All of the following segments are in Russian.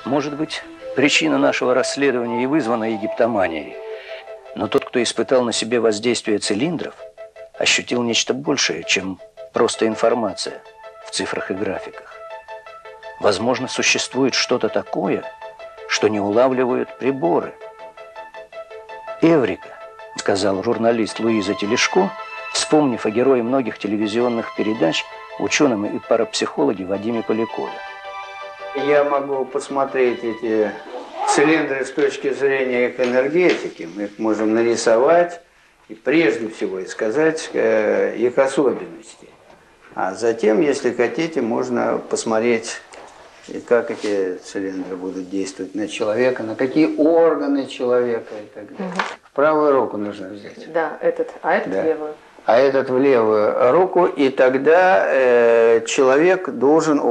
Может быть, причина нашего расследования и вызвана египтоманией. Но тот, кто испытал на себе воздействие цилиндров, ощутил нечто большее, чем просто информация в цифрах и графиках. Возможно, существует что-то такое, что не улавливают приборы. «Эврика», — сказал журналист Луиза Телешко, вспомнив о герое многих телевизионных передач, ученом и парапсихологе Вадиме Полякове. Я могу посмотреть эти цилиндры с точки зрения их энергетики. Мы их можем нарисовать и прежде всего сказать их особенности. А затем, если хотите, можно посмотреть, как эти цилиндры будут действовать на человека, на какие органы человека и так далее. В правую руку нужно взять. Да, этот, а этот в левую. А этот в левую руку, и тогда человек должен...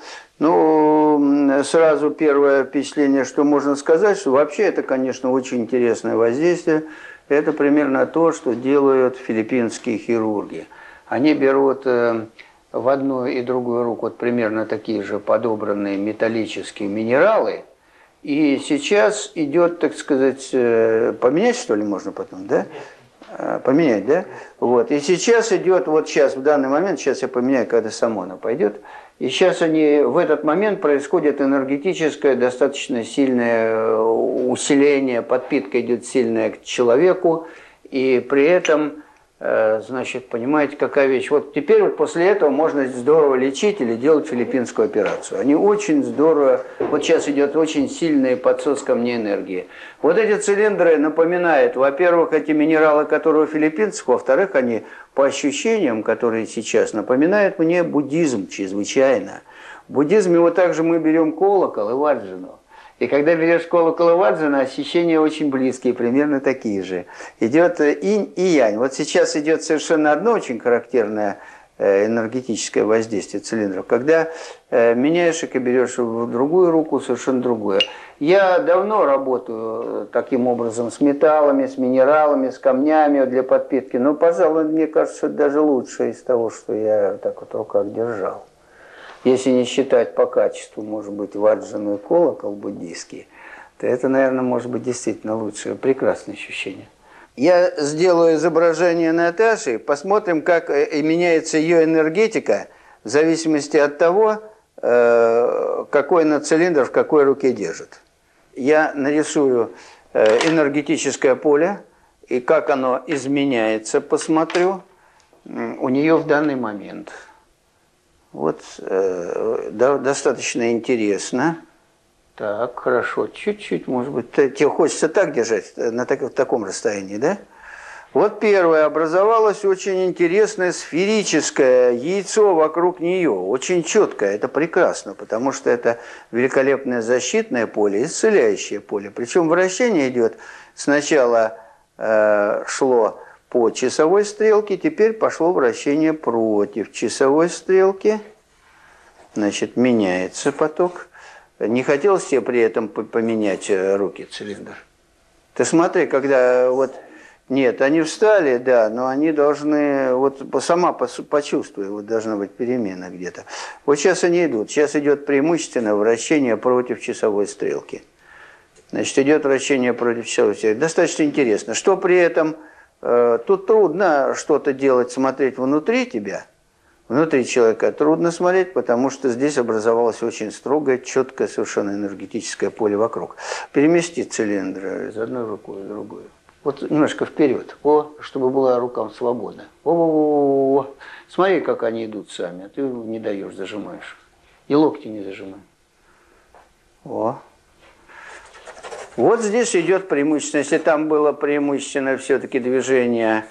сразу первое впечатление, что можно сказать, что вообще это, конечно, очень интересное воздействие. Это примерно то, что делают филиппинские хирурги. Они берут в одну и другую руку вот примерно такие же подобранные металлические минералы. И сейчас идет, так сказать, поменять, что ли, можно потом, да? Поменять, да? Вот. И сейчас идет, вот сейчас, в данный момент, сейчас я поменяю, когда само оно пойдет. И сейчас в этот момент происходит энергетическое, достаточно сильное усиление, подпитка идет сильная к человеку, и при этом, значит, понимаете, какая вещь. Вот теперь вот после этого можно здорово лечить или делать филиппинскую операцию. Они очень здорово, вот сейчас идет очень сильная подсос ко мне энергии. Вот эти цилиндры напоминают, во-первых, эти минералы, которые у филиппинцев, во-вторых, они по ощущениям, которые сейчас, напоминают мне буддизм чрезвычайно. В буддизме вот так же мы берем колокол и ваджину. И когда берешь колокол и ваджину, ощущения очень близкие, примерно такие же. Идет инь и янь. Вот сейчас идет совершенно одно очень характерное энергетическое воздействие цилиндров. Когда меняешь их и берешь в другую руку, совершенно другое. Я давно работаю таким образом с металлами, с минералами, с камнями для подпитки. Но, пожалуй, мне кажется, это даже лучше из того, что я так вот в руках держал. Если не считать по качеству, может быть, ваджину и колокол буддийский, то это, наверное, может быть действительно лучшее. Прекрасное ощущение. Я сделаю изображение Наташи, посмотрим, как меняется ее энергетика в зависимости от того, какой она цилиндр в какой руке держит. Я нарисую энергетическое поле, и как оно изменяется, посмотрю у нее в данный момент. Вот достаточно интересно. Так, хорошо, чуть-чуть, может быть, тебе хочется так держать, в таком расстоянии, да? Вот первое, образовалось очень интересное сферическое яйцо вокруг нее, очень четкое, это прекрасно, потому что это великолепное защитное поле, исцеляющее поле. Причем вращение идет, сначала шло по часовой стрелке, теперь пошло вращение против часовой стрелки, значит, меняется поток. Не хотелось себе при этом поменять руки цилиндр? Ты смотри, когда вот... Нет, они встали, да, но они должны... Вот сама почувствуй, вот должна быть перемена где-то. Вот сейчас они идут. Сейчас идет преимущественно вращение против часовой стрелки. Значит, идет вращение против часовой стрелки. Достаточно интересно. Что при этом... Тут трудно что-то делать, смотреть внутри тебя. Внутри человека трудно смотреть, потому что здесь образовалось очень строгое, четкое, совершенно энергетическое поле вокруг. Перемести цилиндр из одной рукой в другую. Вот немножко вперед, чтобы была рукам свободна. Смотри, как они идут сами, а ты не даешь, зажимаешь. И локти не зажимай. Вот здесь идет преимущественно, если там было преимущественно все-таки движение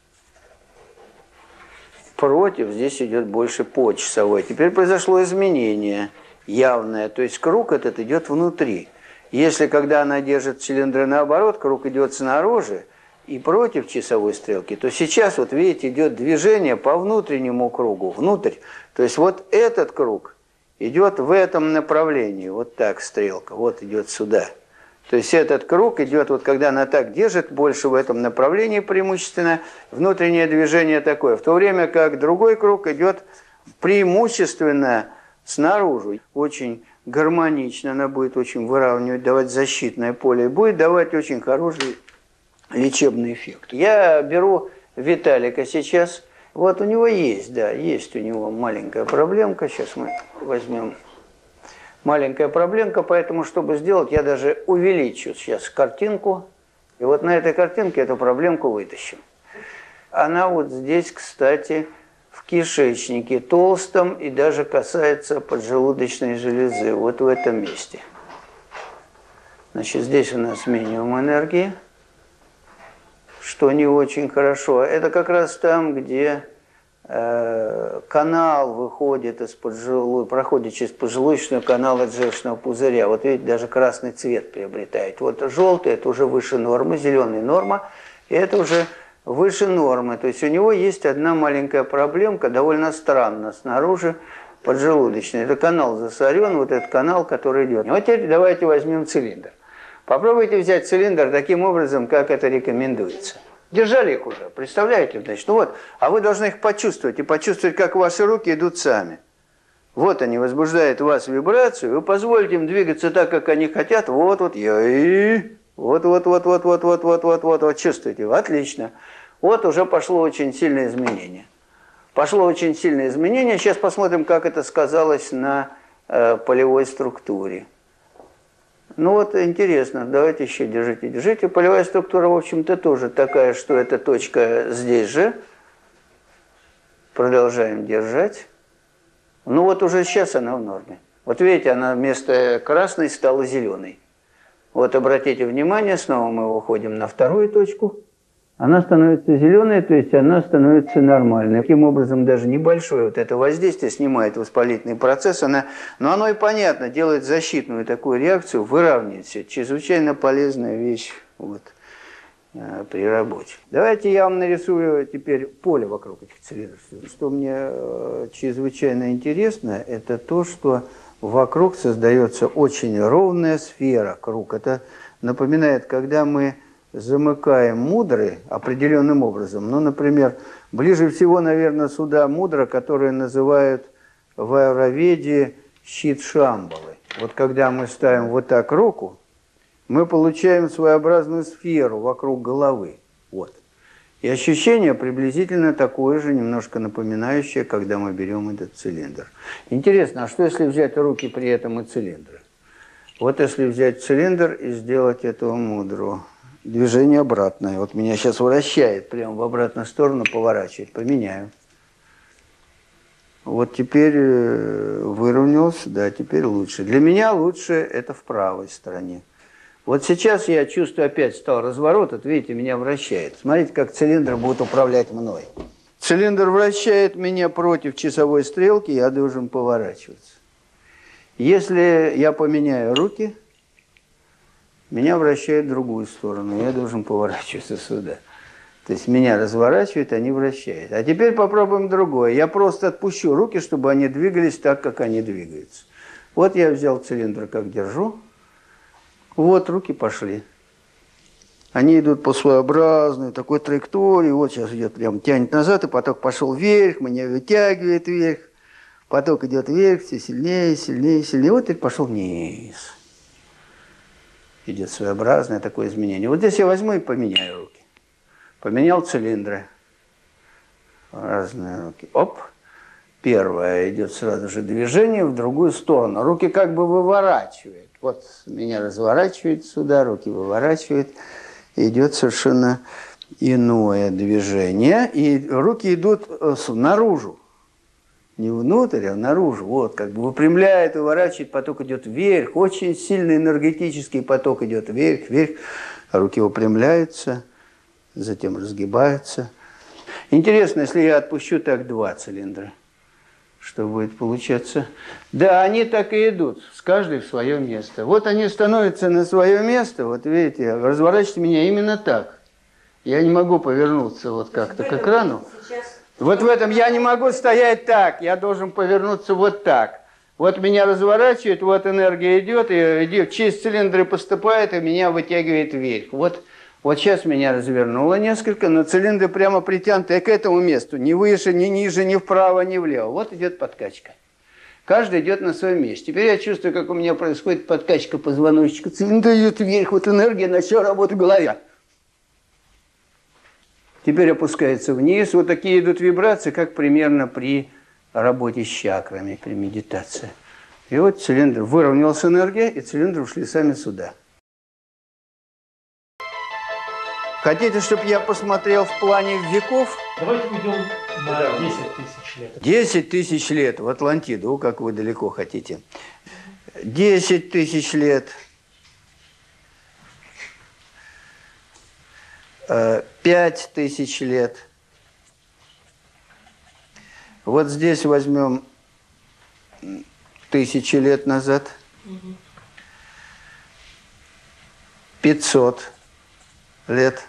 против, здесь идет больше по часовой. Теперь произошло изменение явное, то есть круг этот идет внутри. Если когда она держит цилиндры наоборот, круг идет снаружи и против часовой стрелки, то сейчас, вот видите, идет движение по внутреннему кругу, внутрь. То есть вот этот круг идет в этом направлении, вот так стрелка, вот идет сюда. То есть этот круг идет, вот когда она так держит, больше в этом направлении преимущественно, внутреннее движение такое. В то время как другой круг идет преимущественно снаружи. Очень гармонично она будет очень выравнивать, давать защитное поле. И будет давать очень хороший лечебный эффект. Я беру Виталика сейчас. Вот у него есть, да, есть у него маленькая проблемка. Сейчас мы возьмем маленькая проблемка, поэтому, чтобы сделать, я даже увеличу сейчас картинку. И вот на этой картинке эту проблемку вытащим. Она вот здесь, кстати, в кишечнике толстом и даже касается поджелудочной железы, вот в этом месте. Значит, здесь у нас минимум энергии, что не очень хорошо. Это как раз там, где канал выходит из проходит через поджелудочный канал от желчного пузыря. Вот видите, даже красный цвет приобретает. Вот желтый – это уже выше нормы, зеленый – норма, и это уже выше нормы. То есть у него есть одна маленькая проблемка, довольно странно, снаружи поджелудочный. Это канал засорен, вот этот канал, который идет. Вот теперь давайте возьмем цилиндр. Попробуйте взять цилиндр таким образом, как это рекомендуется. Держали их уже, представляете? Значит, ну вот, а вы должны их почувствовать, и почувствовать, как ваши руки идут сами. Вот они возбуждают у вас вибрацию, вы позволите им двигаться так, как они хотят. Вот, чувствуете? Отлично. Вот уже пошло очень сильное изменение. Пошло очень сильное изменение. Сейчас посмотрим, как это сказалось на полевой структуре. Ну вот интересно, давайте еще держите. Полевая структура, в общем-то, тоже такая, что эта точка здесь же. Продолжаем держать. Ну вот уже сейчас она в норме. Вот видите, она вместо красной стала зеленой. Вот обратите внимание, снова мы выходим на вторую точку. Она становится зеленой, то есть она становится нормальной. Таким образом, даже небольшое вот это воздействие снимает воспалительный процесс. Но оно и понятно, делает защитную такую реакцию, выравнивает все. Чрезвычайно полезная вещь вот, при работе. Давайте я вам нарисую теперь поле вокруг этих цилиндров. Что мне чрезвычайно интересно, это то, что вокруг создается очень ровная сфера, круг. Это напоминает, когда мы замыкаем мудры определенным образом. Ну, например, ближе всего, наверное, сюда мудра, которую называют в аюрведе щит Шамбалы. Вот когда мы ставим вот так руку, мы получаем своеобразную сферу вокруг головы. Вот. И ощущение приблизительно такое же, немножко напоминающее, когда мы берем этот цилиндр. Интересно, а что если взять руки при этом и цилиндры? Вот если взять цилиндр и сделать эту мудру. Движение обратное. Вот меня сейчас вращает, прямо в обратную сторону поворачивает. Поменяю. Вот теперь выровнялся, да, теперь лучше. Для меня лучше это в правой стороне. Вот сейчас я чувствую, опять стал разворот, вот видите, меня вращает. Смотрите, как цилиндр будет управлять мной. Цилиндр вращает меня против часовой стрелки, я должен поворачиваться. Если я поменяю руки, меня вращает в другую сторону, я должен поворачиваться сюда. То есть меня разворачивает, они вращают. А теперь попробуем другое. Я просто отпущу руки, чтобы они двигались так, как они двигаются. Вот я взял цилиндр, как держу. Вот руки пошли. Они идут по своеобразной такой траектории. Вот сейчас идет, прям тянет назад, и поток пошел вверх, меня вытягивает вверх. Поток идет вверх, все сильнее, сильнее, сильнее. Вот теперь пошел вниз. Идет своеобразное такое изменение. Вот здесь я возьму и поменяю руки. Поменял цилиндры. Разные руки. Оп. Первое идет сразу же движение в другую сторону. Руки как бы выворачивает. Вот меня разворачивает сюда, руки выворачивает. Идет совершенно иное движение. И руки идут наружу. Не внутрь, а наружу. Вот, как бы выпрямляет, выворачивает, поток идет вверх. Очень сильный энергетический поток идет вверх, вверх. Руки выпрямляются, затем разгибаются. Интересно, если я отпущу так два цилиндра, что будет получаться? Да, они так и идут, с каждой в свое место. Вот они становятся на свое место, вот видите, разворачивайте меня именно так. Я не могу повернуться вот как-то к экрану. Вот в этом я не могу стоять так, я должен повернуться вот так. Вот меня разворачивает, вот энергия идет, и через цилиндры поступает, и меня вытягивает вверх. Вот сейчас меня развернуло несколько, но цилиндры прямо притянуты к этому месту, ни выше, ни ниже, ни вправо, ни влево. Вот идет подкачка. Каждый идет на своем месте. Теперь я чувствую, как у меня происходит подкачка позвоночника. Цилиндр идет вверх, вот энергия начала работать в голове. Теперь опускается вниз. Вот такие идут вибрации, как примерно при работе с чакрами, при медитации. И вот цилиндр, выровнялась энергия, и цилиндры ушли сами сюда. Хотите, чтобы я посмотрел в плане веков? Давайте уйдем на 10 тысяч лет. 10 тысяч лет в Атлантиду, как вы далеко хотите. 10 тысяч лет. 5 тысяч лет. Вот здесь возьмем 1000 лет назад. 500 лет.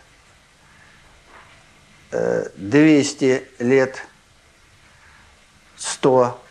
200 лет. 100.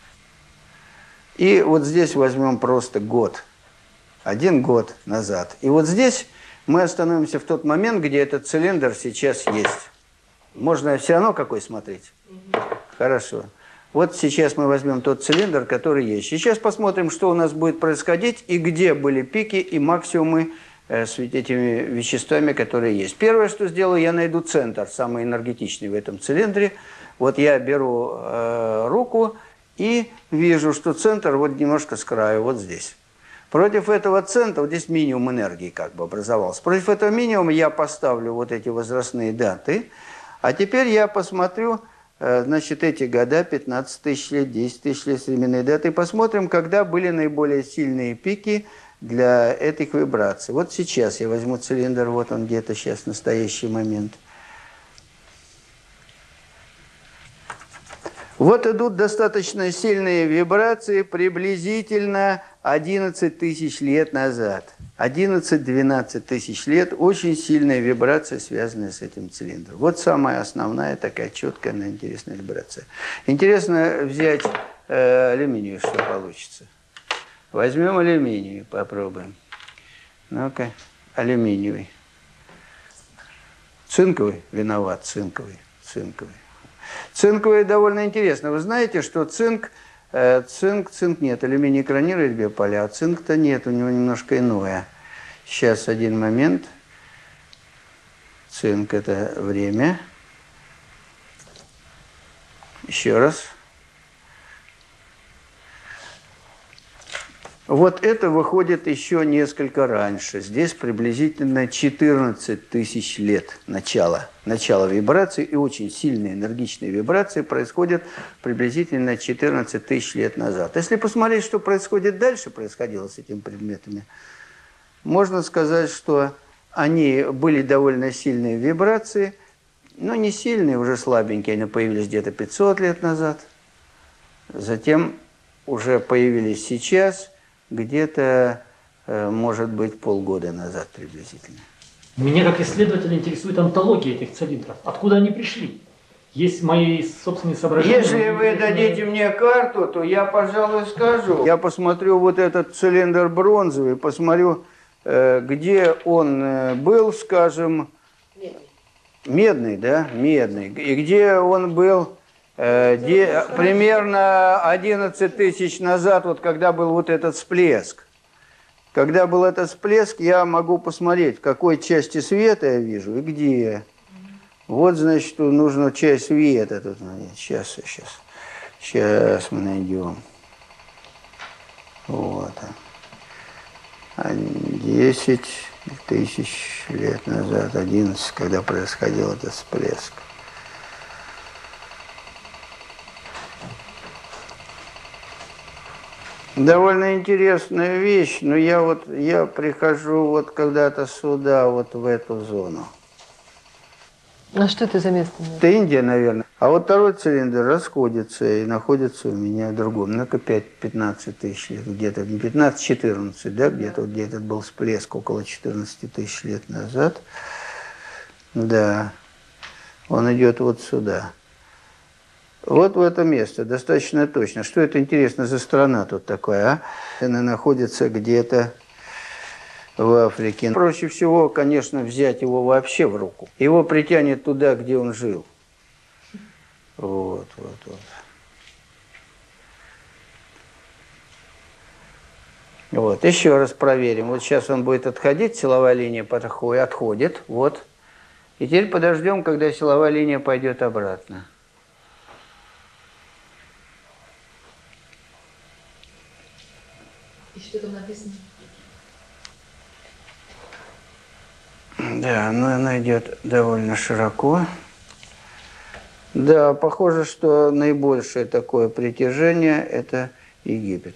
И вот здесь возьмем просто год. 1 год назад. И вот здесь мы остановимся в тот момент, где этот цилиндр сейчас есть. Можно все равно какой смотреть? Хорошо. Вот сейчас мы возьмем тот цилиндр, который есть. Сейчас посмотрим, что у нас будет происходить и где были пики и максимумы с этими веществами, которые есть. Первое, что сделаю, я найду центр, самый энергетичный в этом цилиндре. Вот я беру руку и вижу, что центр вот немножко с краю, вот здесь. Против этого центра, вот здесь минимум энергии как бы образовался. Против этого минимума я поставлю вот эти возрастные даты. А теперь я посмотрю, значит, эти года, 15 тысяч лет, 10 тысяч лет, временные даты. И посмотрим, когда были наиболее сильные пики для этих вибраций. Вот сейчас я возьму цилиндр, вот он где-то сейчас, в настоящий момент. Вот идут достаточно сильные вибрации приблизительно 11 тысяч лет назад. 11-12 тысяч лет. Очень сильная вибрация, связанная с этим цилиндром. Вот самая основная такая четкая, но интересная вибрация. Интересно взять алюминий, что получится. Возьмем алюминий, попробуем. Ну-ка, алюминиевый. Цинковый? Виноват, цинковый. Цинковый довольно интересно. Вы знаете, что цинк нет, алюминий экранирует биополя, а цинк-то нет, у него немножко иное. Сейчас один момент. Цинк – это время. Еще раз. Вот это выходит еще несколько раньше. Здесь приблизительно 14 тысяч лет начала вибрации. И очень сильные энергичные вибрации происходят приблизительно 14 тысяч лет назад. Если посмотреть, что происходило с этими предметами, можно сказать, что они были довольно сильные вибрации, но не сильные, уже слабенькие. Они появились где-то 500 лет назад. Затем уже появились сейчас – где-то, может быть, полгода назад приблизительно. Меня как исследователя интересует онтология этих цилиндров. Откуда они пришли? Есть мои собственные соображения. Если вы дадите мне карту, то я, пожалуй, скажу. Я посмотрю вот этот цилиндр бронзовый, посмотрю, где он был, скажем... Медный, да? Медный. И где он был... примерно 11 тысяч назад, вот когда был вот этот всплеск. Когда был этот всплеск, я могу посмотреть, в какой части света я вижу и где. Вот, значит, нужно часть света. Тут, сейчас мы найдем. Вот. 10 тысяч лет назад, 11, когда происходил этот всплеск. Довольно интересная вещь, но я прихожу вот когда-то сюда, вот в эту зону. А что это за место? Это Индия, наверное. А вот второй цилиндр расходится и находится у меня в другом. Ну-ка, 15 тысяч лет, где-то 15-14, да, где-то вот где этот был всплеск около 14 тысяч лет назад. Да, он идет вот сюда. Вот в это место, достаточно точно. Что это интересно за страна тут такая, а? Она находится где-то в Африке. Проще всего, конечно, взять его вообще в руку. Его притянет туда, где он жил. Вот. Вот, еще раз проверим. Вот сейчас он будет отходить, силовая линия отходит, вот. И теперь подождем, когда силовая линия пойдет обратно. И что там написано? Да, но она идет довольно широко. Да, похоже, что наибольшее такое притяжение – это Египет.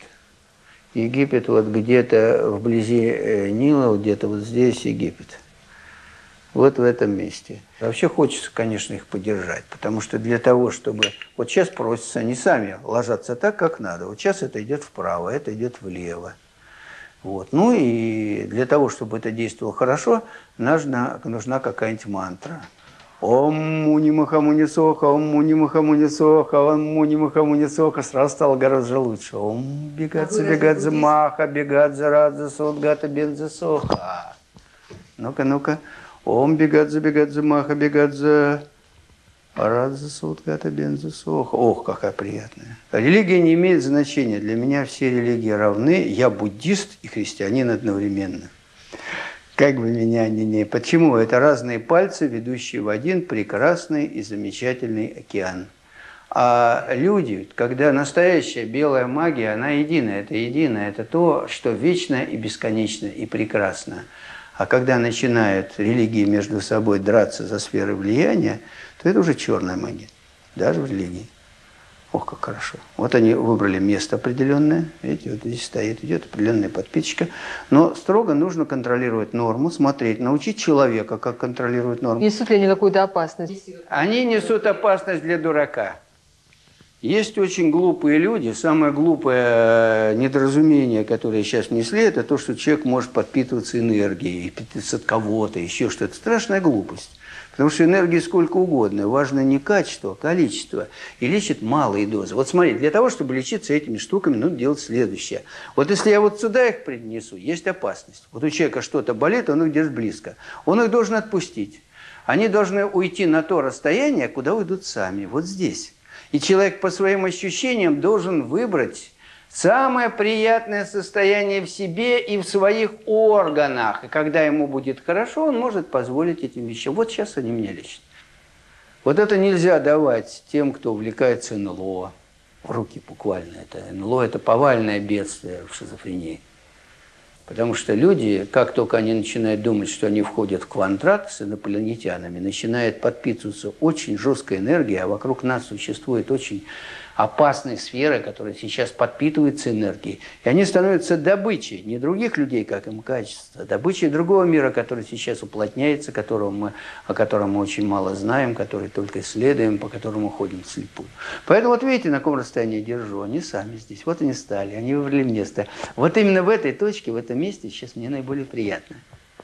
Египет вот где-то вблизи Нила, вот где-то вот здесь Египет. Вот в этом месте. Вообще хочется, конечно, их поддержать, потому что для того, чтобы... Вот сейчас просятся, они сами ложатся так, как надо. Вот сейчас это идет вправо, это идет влево. Вот. Ну и для того, чтобы это действовало хорошо, нужна какая-нибудь мантра. Ом муни махамуни соха, ом муни махамуни соха, ом муни махамуни соха. Сразу стало гораздо лучше. Ом бегадзе бегадзе маха, бегадзе радзе содгата бензе соха. Ну-ка, ну-ка. Ом бегадзе бегадзе маха, бегадзе радзе содгата бензе соха. Ох, какая приятная. Религия не имеет значения. Для меня все религии равны. Я буддист и христианин одновременно. Как бы меня ни... Почему? Это разные пальцы, ведущие в один прекрасный и замечательный океан. А люди, когда настоящая белая магия, она единая. Это то, что вечно и бесконечно и прекрасно. А когда начинают религии между собой драться за сферы влияния, то это уже черная магия. Даже в религии. Ох, как хорошо. Вот они выбрали место определенное. Видите, вот здесь стоит, идет определенная подписчика. Но строго нужно контролировать норму, смотреть, научить человека, как контролировать норму. Несут ли они какую-то опасность? Они несут опасность для дурака. Есть очень глупые люди. Самое глупое недоразумение, которое сейчас внесли, это то, что человек может подпитываться энергией, питаться от кого-то, еще что-то. Страшная глупость. Потому что энергии сколько угодно. Важно не качество, а количество. И лечит малые дозы. Вот смотрите, для того, чтобы лечиться этими штуками, нужно делать следующее. Вот если я вот сюда их принесу, есть опасность. Вот у человека что-то болит, он их держит близко. Он их должен отпустить. Они должны уйти на то расстояние, куда уйдут сами. Вот здесь. И человек по своим ощущениям должен выбрать самое приятное состояние в себе и в своих органах. И когда ему будет хорошо, он может позволить этим вещам. Вот сейчас они меня лечат. Вот это нельзя давать тем, кто увлекается НЛО. В руки буквально. НЛО – это повальное бедствие в шизофрении. Потому что люди, как только они начинают думать, что они входят в квантрат с инопланетянами, начинает подпитываться очень жесткая энергия, а вокруг нас существует очень опасные сферы, которые сейчас подпитываются энергией. И они становятся добычей не других людей, как им качество, а добычей другого мира, который сейчас уплотняется, о котором мы очень мало знаем, который только исследуем, по которому ходим вслепую. Поэтому вот видите, на каком расстоянии держу. Они сами здесь. Вот они стали, они выбрали место. Вот именно в этой точке, в этом месте сейчас мне наиболее приятно.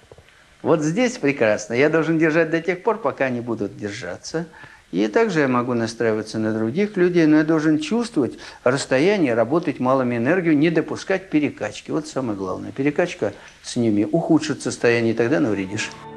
Вот здесь прекрасно. Я должен держать до тех пор, пока они будут держаться. И также я могу настраиваться на других людей, но я должен чувствовать расстояние, работать малыми энергией, не допускать перекачки. Вот самое главное. Перекачка с ними ухудшит состояние, и тогда навредишь.